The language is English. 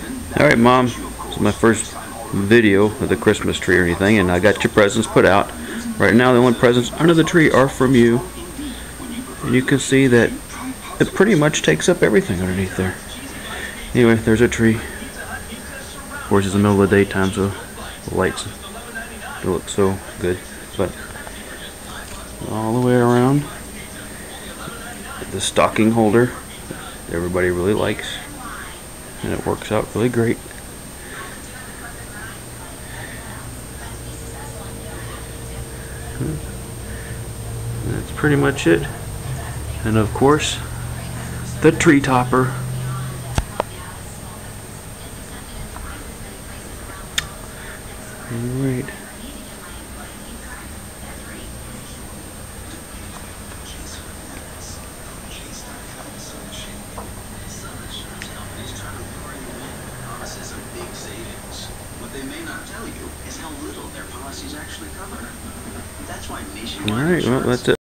Alright, Mom, this is my first video of the Christmas tree or anything, and I got your presents put out. Right now the only presents under the tree are from you, and you can see that it pretty much takes up everything underneath there. Anyway, there's a tree. Of course, it's the middle of the daytime, so the lights don't look so good, but all the way around, the stocking holder everybody really likes, and it works out really great. That's pretty much it. And of course, the tree topper. Alright. What they may not tell you is how little their policies actually cover. That's why nationwide Alright, well, that's it.